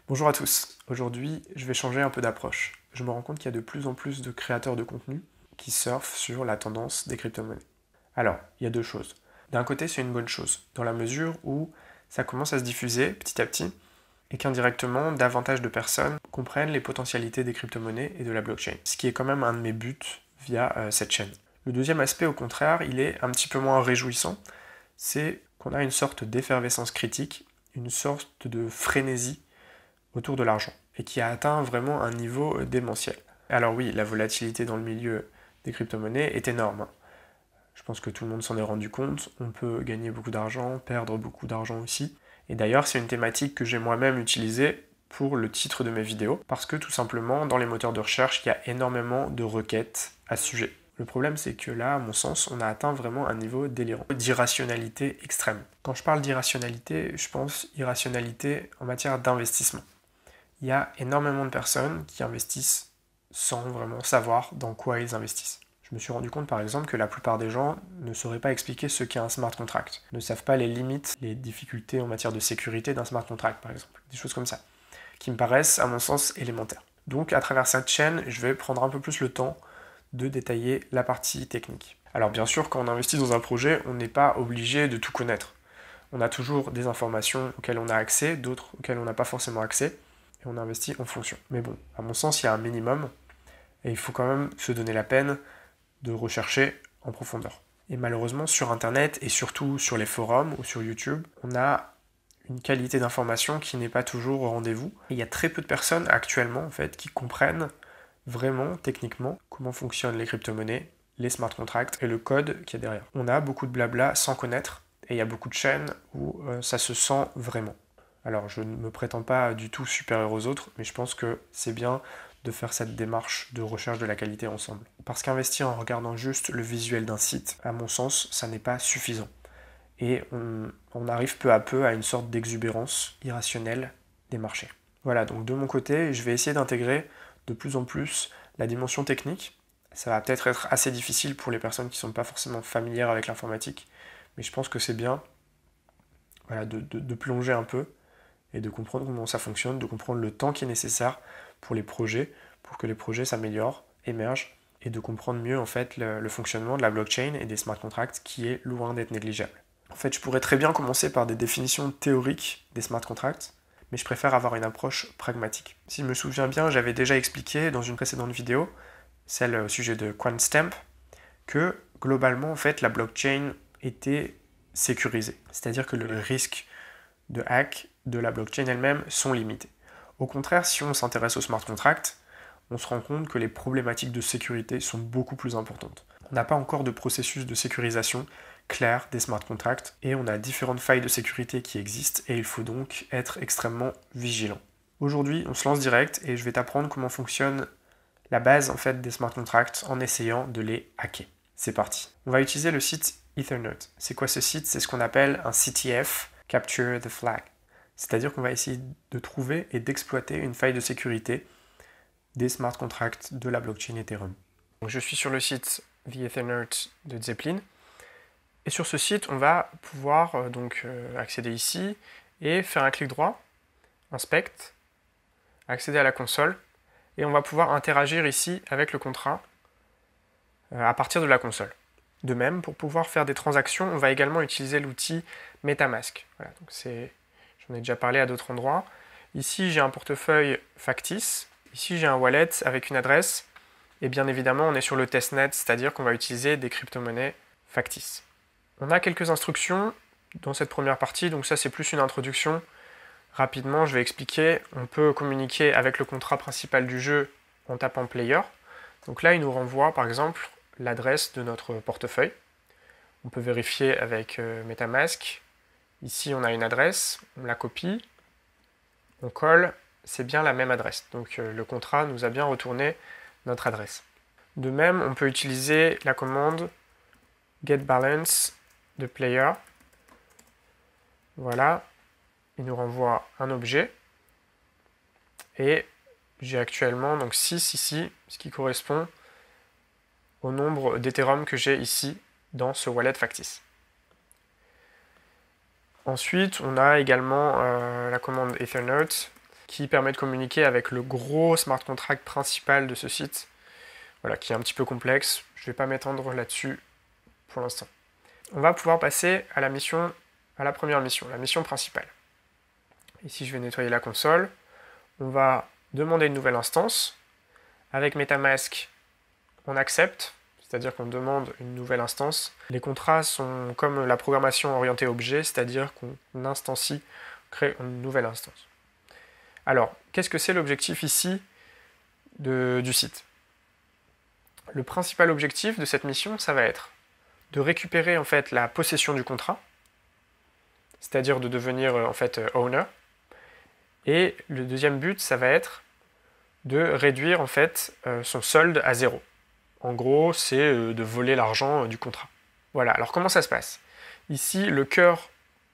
Bonjour à tous, aujourd'hui je vais changer un peu d'approche. Je me rends compte qu'il y a de plus en plus de créateurs de contenu qui surfent sur la tendance des crypto-monnaies. Alors, il y a deux choses. D'un côté, c'est une bonne chose, dans la mesure où ça commence à se diffuser petit à petit et qu'indirectement, davantage de personnes comprennent les potentialités des crypto-monnaies et de la blockchain, ce qui est quand même un de mes buts via cette chaîne. Le deuxième aspect, au contraire, il est un petit peu moins réjouissant, c'est qu'on a une sorte d'effervescence critique, une sorte de frénésie autour de l'argent, et qui a atteint vraiment un niveau démentiel. Alors oui, la volatilité dans le milieu des crypto-monnaies est énorme. Je pense que tout le monde s'en est rendu compte, on peut gagner beaucoup d'argent, perdre beaucoup d'argent aussi. Et d'ailleurs, c'est une thématique que j'ai moi-même utilisée pour le titre de mes vidéos, parce que tout simplement, dans les moteurs de recherche, il y a énormément de requêtes à ce sujet. Le problème, c'est que là, à mon sens, on a atteint vraiment un niveau délirant, d'irrationalité extrême. Quand je parle d'irrationalité, je pense irrationalité en matière d'investissement. Il y a énormément de personnes qui investissent sans vraiment savoir dans quoi ils investissent. Je me suis rendu compte par exemple que la plupart des gens ne sauraient pas expliquer ce qu'est un smart contract, ne savent pas les limites, les difficultés en matière de sécurité d'un smart contract par exemple, des choses comme ça, qui me paraissent à mon sens élémentaires. Donc à travers cette chaîne, je vais prendre un peu plus le temps de détailler la partie technique. Alors bien sûr, quand on investit dans un projet, on n'est pas obligé de tout connaître. On a toujours des informations auxquelles on a accès, d'autres auxquelles on n'a pas forcément accès, et on investit en fonction. Mais bon, à mon sens, il y a un minimum, et il faut quand même se donner la peine de rechercher en profondeur. Et malheureusement, sur Internet, et surtout sur les forums ou sur YouTube, on a une qualité d'information qui n'est pas toujours au rendez-vous. Et il y a très peu de personnes actuellement, en fait, qui comprennent vraiment, techniquement, comment fonctionnent les crypto-monnaies, les smart contracts et le code qu'il y a derrière. On a beaucoup de blabla sans connaître, et il y a beaucoup de chaînes où ça se sent vraiment. Alors, je ne me prétends pas du tout supérieur aux autres, mais je pense que c'est bien de faire cette démarche de recherche de la qualité ensemble. Parce qu'investir en regardant juste le visuel d'un site, à mon sens, ça n'est pas suffisant. Et on arrive peu à peu à une sorte d'exubérance irrationnelle des marchés. Voilà, donc de mon côté, je vais essayer d'intégrer de plus en plus la dimension technique. Ça va peut-être être assez difficile pour les personnes qui ne sont pas forcément familières avec l'informatique, mais je pense que c'est bien voilà, de plonger un peu et de comprendre comment ça fonctionne, de comprendre le temps qui est nécessaire pour les projets, pour que les projets s'améliorent, émergent, et de comprendre mieux en fait le fonctionnement de la blockchain et des smart contracts qui est loin d'être négligeable. En fait, je pourrais très bien commencer par des définitions théoriques des smart contracts, mais je préfère avoir une approche pragmatique. Si je me souviens bien, j'avais déjà expliqué dans une précédente vidéo, celle au sujet de QuantStamp, que globalement en fait la blockchain était sécurisée. C'est-à-dire que le risque de hack de la blockchain elle-même sont limités. Au contraire, si on s'intéresse aux smart contracts, on se rend compte que les problématiques de sécurité sont beaucoup plus importantes. On n'a pas encore de processus de sécurisation clair des smart contracts et on a différentes failles de sécurité qui existent et il faut donc être extrêmement vigilant. Aujourd'hui, on se lance direct et je vais t'apprendre comment fonctionne la base en fait des smart contracts en essayant de les hacker. C'est parti. On va utiliser le site Ethernet. C'est quoi ce site? C'est ce qu'on appelle un CTF, Capture the Flag. C'est-à-dire qu'on va essayer de trouver et d'exploiter une faille de sécurité des smart contracts de la blockchain Ethereum. Donc je suis sur le site The Ethernet de Zeppelin. Et sur ce site, on va pouvoir accéder ici et faire un clic droit, inspect, accéder à la console, et on va pouvoir interagir ici avec le contrat à partir de la console. De même, pour pouvoir faire des transactions, on va également utiliser l'outil MetaMask. Voilà, donc j'en ai déjà parlé à d'autres endroits. Ici, j'ai un portefeuille factice. Ici, j'ai un wallet avec une adresse. Et bien évidemment, on est sur le testnet, c'est-à-dire qu'on va utiliser des crypto-monnaies factices. On a quelques instructions dans cette première partie, donc ça c'est plus une introduction. Rapidement, je vais expliquer. On peut communiquer avec le contrat principal du jeu en tapant Player. Donc là, il nous renvoie par exemple l'adresse de notre portefeuille. On peut vérifier avec MetaMask. Ici, on a une adresse, on la copie, on colle, c'est bien la même adresse. Donc le contrat nous a bien retourné notre adresse. De même, on peut utiliser la commande getBalance de Player. Voilà, il nous renvoie un objet. Et j'ai actuellement donc 6 ici, ce qui correspond au nombre d'Ethereum que j'ai ici dans ce wallet factice. Ensuite, on a également la commande Ethernet qui permet de communiquer avec le gros smart contract principal de ce site, voilà, qui est un petit peu complexe. Je ne vais pas m'étendre là-dessus pour l'instant. On va pouvoir passer à la première mission, la mission principale. Ici, je vais nettoyer la console. On va demander une nouvelle instance. Avec MetaMask, on accepte, c'est-à-dire qu'on demande une nouvelle instance. Les contrats sont comme la programmation orientée objet, c'est-à-dire qu'on instancie, crée une nouvelle instance. Alors, qu'est-ce que c'est l'objectif ici du site? Le principal objectif de cette mission, ça va être de récupérer en fait la possession du contrat, c'est-à-dire de devenir en fait owner. Et le deuxième but, ça va être de réduire en fait son solde à 0. En gros, c'est de voler l'argent du contrat. Voilà, alors comment ça se passe? Ici, le cœur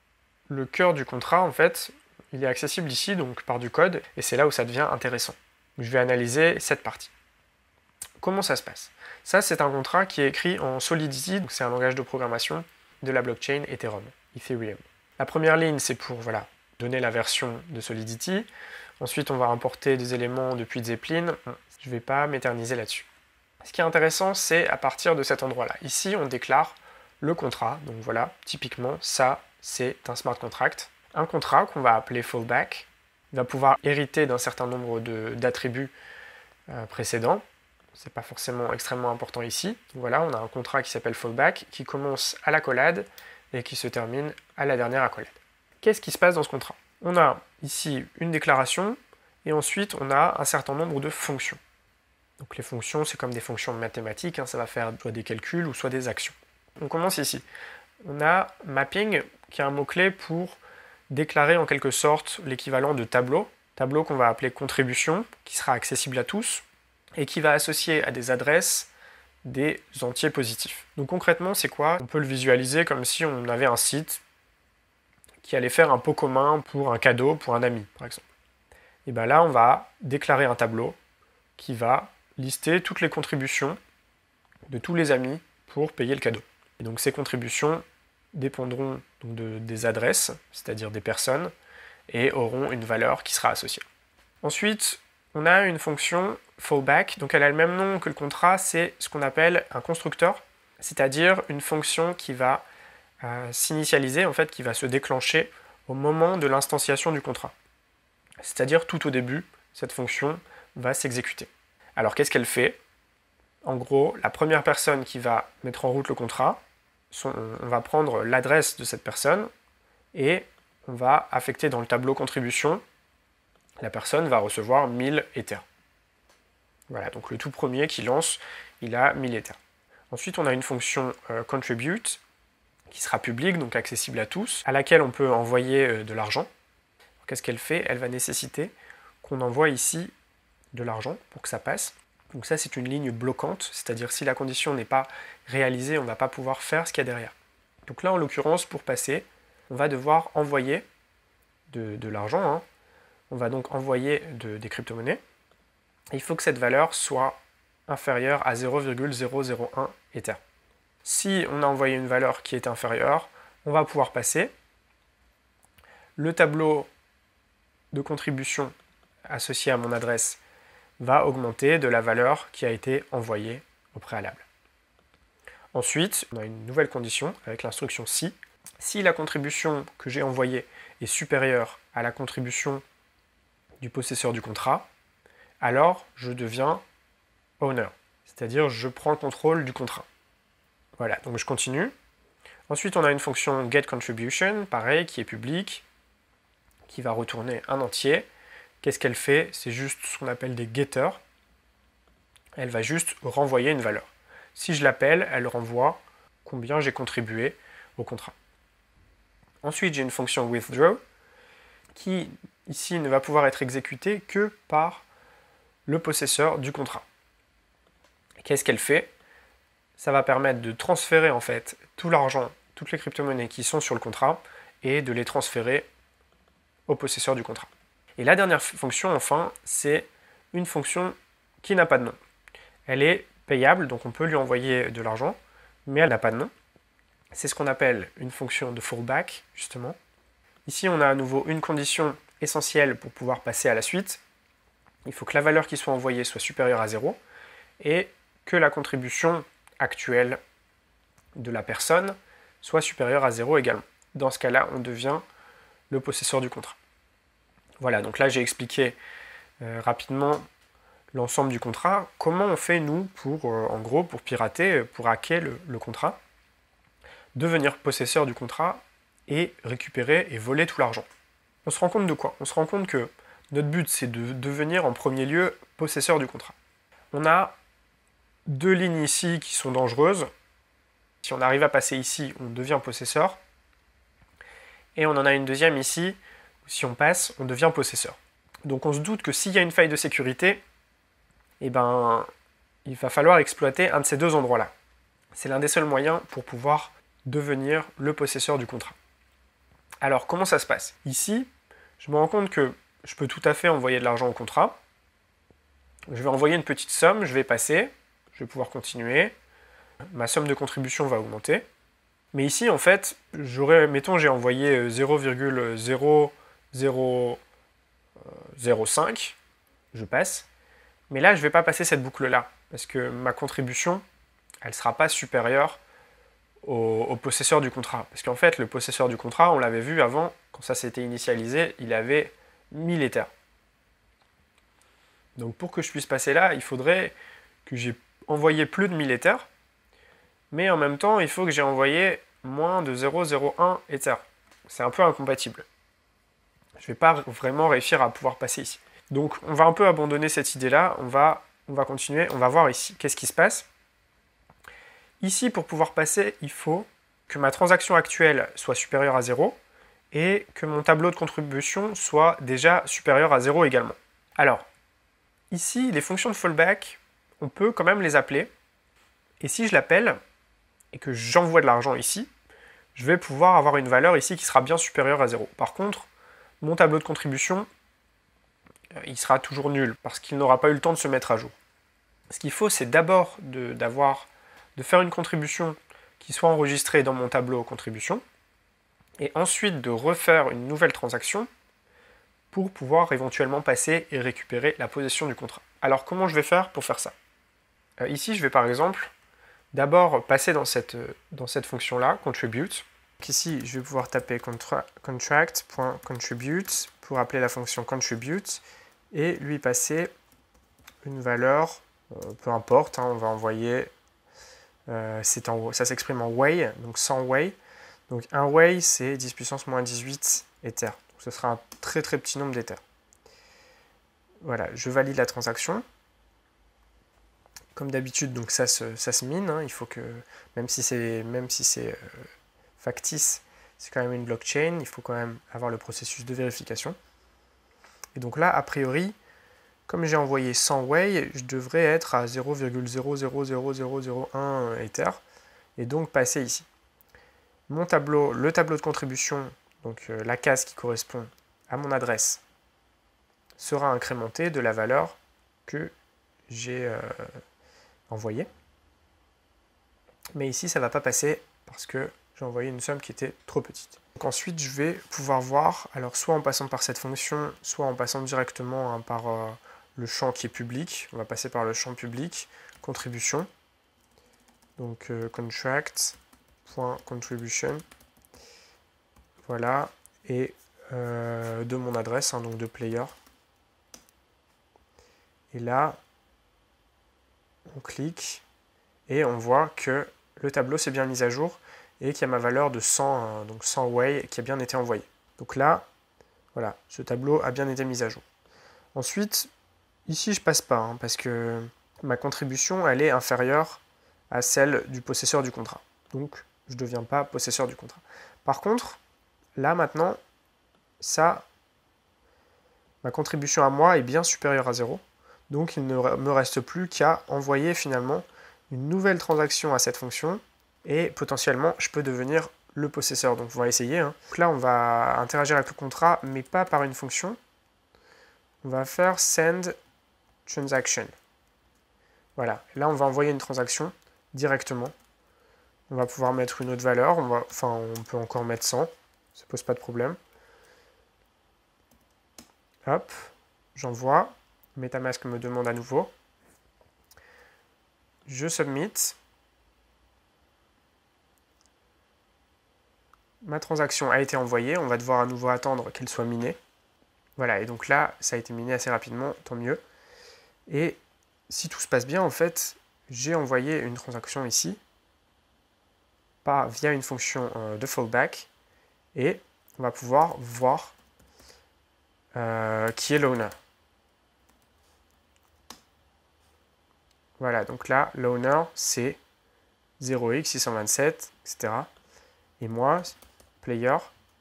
du contrat, en fait, il est accessible ici, donc par du code, et c'est là où ça devient intéressant. Je vais analyser cette partie. Comment ça se passe? Ça, c'est un contrat qui est écrit en Solidity, donc c'est un langage de programmation de la blockchain Ethereum. La première ligne, c'est pour donner la version de Solidity. Ensuite, on va importer des éléments depuis Zeppelin. Je ne vais pas m'éterniser là-dessus. Ce qui est intéressant, c'est à partir de cet endroit-là. Ici, on déclare le contrat. Donc voilà, typiquement, ça, c'est un smart contract. Un contrat qu'on va appeler fallback. Il va pouvoir hériter d'un certain nombre d'attributs précédents. Ce n'est pas forcément extrêmement important ici. Donc voilà, on a un contrat qui s'appelle fallback, qui commence à l'accolade et qui se termine à la dernière accolade. Qu'est-ce qui se passe dans ce contrat? On a ici une déclaration et ensuite on a un certain nombre de fonctions. Donc les fonctions, c'est comme des fonctions mathématiques, ça va faire soit des calculs ou soit des actions. On commence ici. On a mapping qui est un mot-clé pour déclarer en quelque sorte l'équivalent de tableau. Tableau qu'on va appeler contribution, qui sera accessible à tous et qui va associer à des adresses des entiers positifs. Donc concrètement, c'est quoi? On peut le visualiser comme si on avait un site qui allait faire un pot commun pour un cadeau, pour un ami, par exemple. Et bien là, on va déclarer un tableau qui va lister toutes les contributions de tous les amis pour payer le cadeau. Et donc ces contributions dépendront donc des adresses, c'est-à-dire des personnes, et auront une valeur qui sera associée. Ensuite, on a une fonction fallback, donc elle a le même nom que le contrat, c'est ce qu'on appelle un constructeur, c'est-à-dire une fonction qui va s'initialiser, en fait, qui va se déclencher au moment de l'instanciation du contrat. C'est-à-dire tout au début, cette fonction va s'exécuter. Alors qu'est-ce qu'elle fait? En gros, la première personne qui va mettre en route le contrat, on va prendre l'adresse de cette personne et on va affecter dans le tableau contribution, la personne va recevoir 1000 Ethers. Voilà, donc le tout premier qui lance, il a 1000 Ethers. Ensuite, on a une fonction contribute qui sera publique, donc accessible à tous, à laquelle on peut envoyer de l'argent. Qu'est-ce qu'elle fait? Elle va nécessiter qu'on envoie ici de l'argent pour que ça passe. Donc ça, c'est une ligne bloquante, c'est-à-dire si la condition n'est pas réalisée, on ne va pas pouvoir faire ce qu'il y a derrière. Donc là, en l'occurrence, pour passer, on va devoir envoyer de l'argent. On va donc envoyer des crypto-monnaies. Il faut que cette valeur soit inférieure à 0,001 Ether. Si on a envoyé une valeur qui est inférieure, on va pouvoir passer. Le tableau de contribution associé à mon adresse va augmenter de la valeur qui a été envoyée au préalable. Ensuite, on a une nouvelle condition avec l'instruction si. Si la contribution que j'ai envoyée est supérieure à la contribution du possesseur du contrat, alors je deviens owner, c'est-à-dire je prends le contrôle du contrat. Voilà, donc je continue. Ensuite, on a une fonction getContribution, pareil, qui est publique, qui va retourner un entier. Qu'est-ce qu'elle fait? C'est juste ce qu'on appelle des getters. Elle va juste renvoyer une valeur. Si je l'appelle, elle renvoie combien j'ai contribué au contrat. Ensuite, j'ai une fonction withdraw qui, ici, ne va pouvoir être exécutée que par le possesseur du contrat. Qu'est-ce qu'elle fait? Ça va permettre de transférer en fait tout l'argent, toutes les crypto-monnaies qui sont sur le contrat et de les transférer au possesseur du contrat. Et la dernière fonction, enfin, c'est une fonction qui n'a pas de nom. Elle est payable, donc on peut lui envoyer de l'argent, mais elle n'a pas de nom. C'est ce qu'on appelle une fonction de fallback, justement. Ici, on a à nouveau une condition essentiel pour pouvoir passer à la suite. Il faut que la valeur qui soit envoyée soit supérieure à 0 et que la contribution actuelle de la personne soit supérieure à 0 également. Dans ce cas-là, on devient le possesseur du contrat. Voilà, donc là j'ai expliqué rapidement l'ensemble du contrat. Comment on fait, nous, pour, en gros, pour pirater, pour hacker le contrat, devenir possesseur du contrat et récupérer et voler tout l'argent. On se rend compte de quoi? On se rend compte que notre but, c'est de devenir en premier lieu possesseur du contrat. On a deux lignes ici qui sont dangereuses. Si on arrive à passer ici, on devient possesseur. Et on en a une deuxième ici, où si on passe, on devient possesseur. Donc on se doute que s'il y a une faille de sécurité, eh ben, il va falloir exploiter un de ces deux endroits-là. C'est l'un des seuls moyens pour pouvoir devenir le possesseur du contrat. Alors, comment ça se passe? Ici, je me rends compte que je peux tout à fait envoyer de l'argent au contrat. Je vais envoyer une petite somme, je vais passer, je vais pouvoir continuer. Ma somme de contribution va augmenter. Mais ici, en fait, mettons, j'ai envoyé 0,0005, je passe. Mais là, je ne vais pas passer cette boucle-là, parce que ma contribution, elle ne sera pas supérieure au possesseur du contrat. Parce qu'en fait, le possesseur du contrat, on l'avait vu avant, quand ça s'était initialisé, il avait 1000 Ethers. Donc pour que je puisse passer là, il faudrait que j'ai envoyé plus de 1000 Ethers, mais en même temps, il faut que j'ai envoyé moins de 0,01 Ether. C'est un peu incompatible. Je ne vais pas vraiment réussir à pouvoir passer ici. Donc on va un peu abandonner cette idée-là, on va continuer, on va voir ici qu'est-ce qui se passe. Ici, pour pouvoir passer, il faut que ma transaction actuelle soit supérieure à 0 et que mon tableau de contribution soit déjà supérieur à 0 également. Alors, ici, les fonctions de fallback, on peut quand même les appeler. Et si je l'appelle et que j'envoie de l'argent ici, je vais pouvoir avoir une valeur ici qui sera bien supérieure à 0. Par contre, mon tableau de contribution, il sera toujours nul parce qu'il n'aura pas eu le temps de se mettre à jour. Ce qu'il faut, c'est d'abord de faire une contribution qui soit enregistrée dans mon tableau contribution, et ensuite de refaire une nouvelle transaction pour pouvoir éventuellement passer et récupérer la possession du contrat. Alors comment je vais faire pour faire ça? Ici, je vais par exemple d'abord passer dans cette fonction-là, contribute. Donc ici, je vais pouvoir taper contract.contribute pour appeler la fonction contribute et lui passer une valeur, peu importe, hein, on va envoyer, ça s'exprime en way, donc 100 way. Donc un way, c'est 10 puissance moins 18 Ether. Donc ce sera un très très petit nombre d'Ether. Voilà, je valide la transaction. Comme d'habitude, donc ça se mine, hein, il faut que, même si c'est factice, c'est quand même une blockchain, il faut quand même avoir le processus de vérification. Et donc là, a priori, comme j'ai envoyé 100 way, je devrais être à 0,000001 Ether, et donc passer ici. Le tableau de contribution, donc la case qui correspond à mon adresse, sera incrémentée de la valeur que j'ai envoyée. Mais ici, ça ne va pas passer parce que j'ai envoyé une somme qui était trop petite. Donc ensuite, je vais pouvoir voir, alors soit en passant par cette fonction, soit en passant directement hein, par le champ qui est public. On va passer par le champ public, contribution. Donc contract.contribution. Voilà. Et de mon adresse, hein, donc de player. Et là, on clique et on voit que le tableau s'est bien mis à jour et qu'il y a ma valeur de 100, donc 100 way qui a bien été envoyée. Donc là, voilà, ce tableau a bien été mis à jour. Ensuite, ici je passe pas hein, parce que ma contribution elle est inférieure à celle du possesseur du contrat. Donc je ne deviens pas possesseur du contrat. Par contre, là maintenant, ma contribution à moi est bien supérieure à 0. Donc il ne me reste plus qu'à envoyer finalement une nouvelle transaction à cette fonction et potentiellement je peux devenir le possesseur. Donc on va essayer. Hein. Donc là on va interagir avec le contrat mais pas par une fonction. On va faire send transaction. Voilà, là on va envoyer une transaction directement. On va pouvoir mettre une autre valeur, on peut encore mettre 100, ça pose pas de problème. Hop, j'envoie. MetaMask me demande à nouveau. Je submit. Ma transaction a été envoyée. On va devoir à nouveau attendre qu'elle soit minée. Voilà, et donc là, ça a été miné assez rapidement, tant mieux. Et si tout se passe bien, en fait, j'ai envoyé une transaction ici, via une fonction de fallback, et on va pouvoir voir qui est l'owner. Voilà, donc là, l'owner, c'est 0x627, etc. Et moi, player,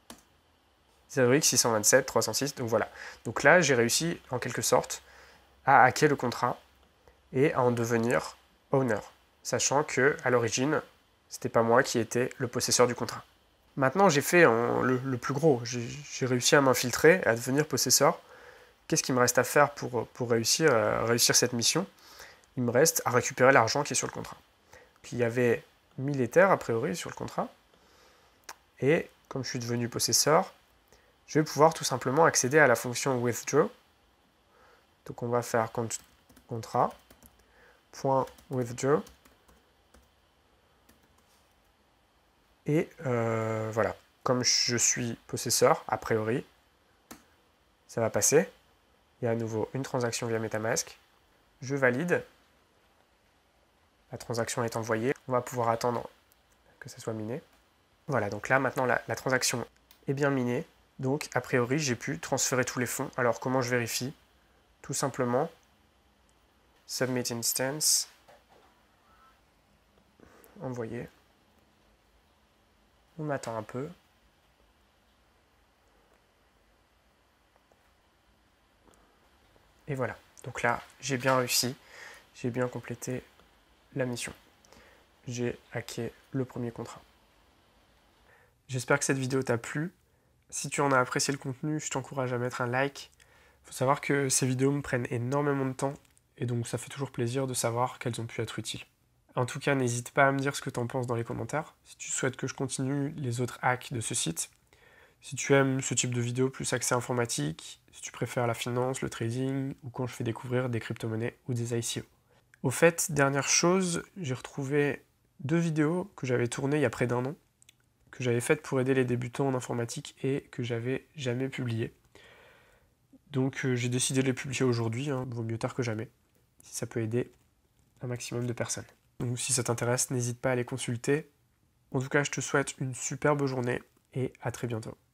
0x627, 306, donc voilà. Donc là, j'ai réussi, en quelque sorte, à hacker le contrat et à en devenir owner, sachant que à l'origine, c'était pas moi qui étais le possesseur du contrat. Maintenant, j'ai fait le plus gros. J'ai réussi à m'infiltrer, à devenir possesseur. Qu'est-ce qu'il me reste à faire pour réussir cette mission? Il me reste à récupérer l'argent qui est sur le contrat. Puis il y avait 1000 Ethers, a priori, sur le contrat. Et comme je suis devenu possesseur, je vais pouvoir tout simplement accéder à la fonction withdraw. Donc on va faire contrat, .withdraw. Et voilà, comme je suis possesseur, a priori, ça va passer. Il y a à nouveau une transaction via MetaMask. Je valide. La transaction est envoyée. On va pouvoir attendre que ça soit miné. Voilà, donc là, maintenant, la transaction est bien minée. Donc, a priori, j'ai pu transférer tous les fonds. Alors, comment je vérifie? Tout simplement, submit instance, envoyer. On attend un peu. Et voilà. Donc là, j'ai bien réussi. J'ai bien complété la mission. J'ai hacké le premier contrat. J'espère que cette vidéo t'a plu. Si tu en as apprécié le contenu, je t'encourage à mettre un like. Il faut savoir que ces vidéos me prennent énormément de temps et donc ça fait toujours plaisir de savoir qu'elles ont pu être utiles. En tout cas, n'hésite pas à me dire ce que tu en penses dans les commentaires. Si tu souhaites que je continue les autres hacks de ce site, si tu aimes ce type de vidéo plus axé informatique, si tu préfères la finance, le trading, ou quand je fais découvrir des crypto-monnaies ou des ICO. Au fait, dernière chose, j'ai retrouvé 2 vidéos que j'avais tournées il y a près d'1 an, que j'avais faites pour aider les débutants en informatique et que j'avais jamais publiées. Donc j'ai décidé de les publier aujourd'hui, vaut mieux tard que jamais, si ça peut aider un maximum de personnes. Donc si ça t'intéresse, n'hésite pas à les consulter. En tout cas, je te souhaite une superbe journée et à très bientôt.